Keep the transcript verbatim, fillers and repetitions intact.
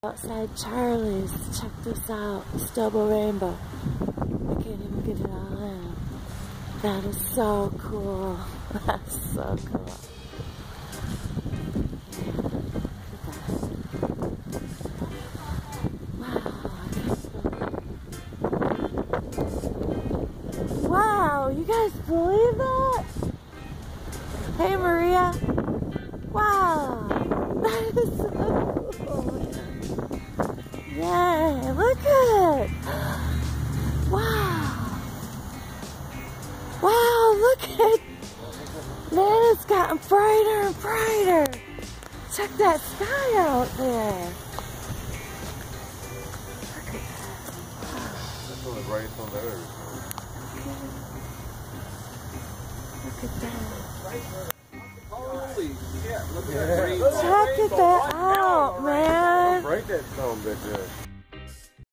Outside Charlie's, check this out, it's double rainbow. I can't even get it all in. That is so cool. That's so cool. Yeah, look at that. Wow, I can't believe. Wow, you guys believe that? Hey Maria. Wow, that is so cool. Yay, look at it! Wow! Wow, look at man, it's gotten brighter and brighter! Check that sky out there! Look at that. Wow. That's one of the brightest on the earth. Look at that. Holy shit, look at that. Check it that out, man! Break that stone, bitch.